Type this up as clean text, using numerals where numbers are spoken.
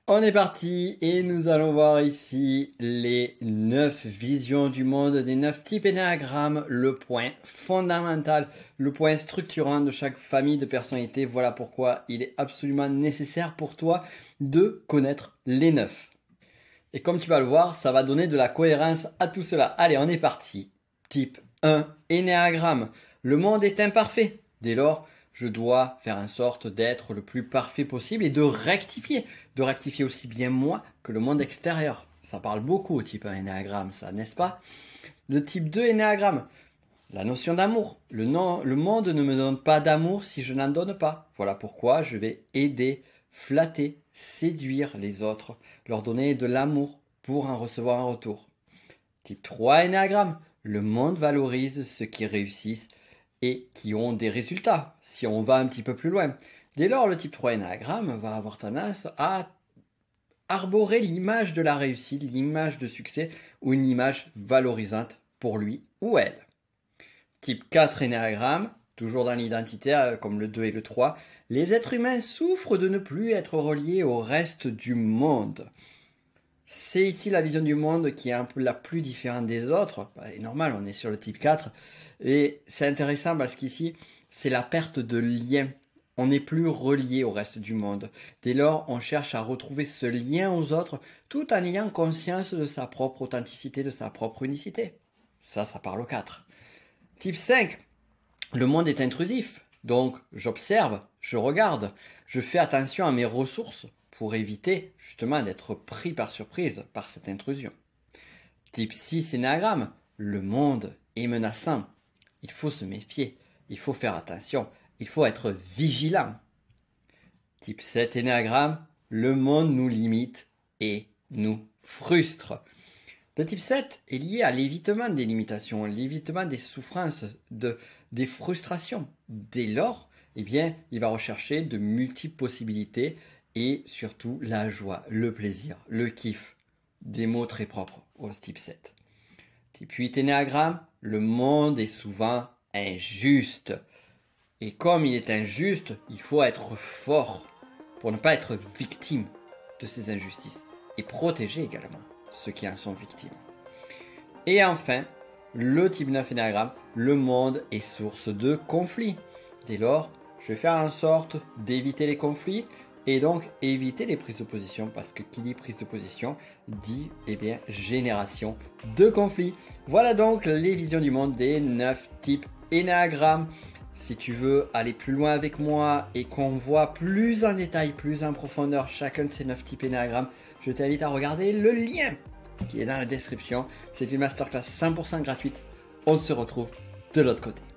On est parti et nous allons voir ici les 9 visions du monde des 9 types énéagrammes, le point fondamental, le point structurant de chaque famille de personnalité. Voilà pourquoi il est absolument nécessaire pour toi de connaître les 9. Et comme tu vas le voir, ça va donner de la cohérence à tout cela. Allez, on est parti. Type 1, énéagramme. Le monde est imparfait. Dès lors, je dois faire en sorte d'être le plus parfait possible et de rectifier. De rectifier aussi bien moi que le monde extérieur. Ça parle beaucoup au type 1 énéagramme, ça, n'est-ce pas? Le type 2 énéagramme. La notion d'amour. Le monde ne me donne pas d'amour si je n'en donne pas. Voilà pourquoi je vais aider, flatter, séduire les autres, leur donner de l'amour pour en recevoir un retour. Type 3 énéagramme. Le monde valorise ceux qui réussissent et qui ont des résultats, si on va un petit peu plus loin. Dès lors, le type 3 énéagramme va avoir tendance à arborer l'image de la réussite, l'image de succès ou une image valorisante pour lui ou elle. Type 4 énéagramme, toujours dans l'identité comme le 2 et le 3, les êtres humains souffrent de ne plus être reliés au reste du monde. C'est ici la vision du monde qui est un peu la plus différente des autres. C'est normal, on est sur le type 4. Et c'est intéressant parce qu'ici, c'est la perte de lien. On n'est plus relié au reste du monde. Dès lors, on cherche à retrouver ce lien aux autres tout en ayant conscience de sa propre authenticité, de sa propre unicité. Ça parle au 4. Type 5. Le monde est intrusif. Donc, j'observe, je regarde, je fais attention à mes ressources pour éviter justement d'être pris par surprise par cette intrusion. Type 6 énéagramme, le monde est menaçant. Il faut se méfier, il faut faire attention, il faut être vigilant. Type 7 énéagramme, le monde nous limite et nous frustre. Le type 7 est lié à l'évitement des limitations, l'évitement des souffrances, des frustrations. Dès lors, eh bien, il va rechercher de multiples possibilités et surtout la joie, le plaisir, le kiff. Des mots très propres au type 7. Type 8 énéagramme, le monde est souvent injuste. Et comme il est injuste, il faut être fort pour ne pas être victime de ces injustices et protéger également ceux qui en sont victimes. Et enfin, le type 9 énéagramme, le monde est source de conflits. Dès lors, je vais faire en sorte d'éviter les conflits et donc éviter les prises de position parce que qui dit prise de position dit génération de conflits. Voilà donc les visions du monde des 9 types énéagrammes. Si tu veux aller plus loin avec moi et qu'on voit plus en détail, plus en profondeur chacun de ces 9 types énéagrammes, je t'invite à regarder le lien qui est dans la description. C'est une masterclass 100% gratuite. On se retrouve de l'autre côté.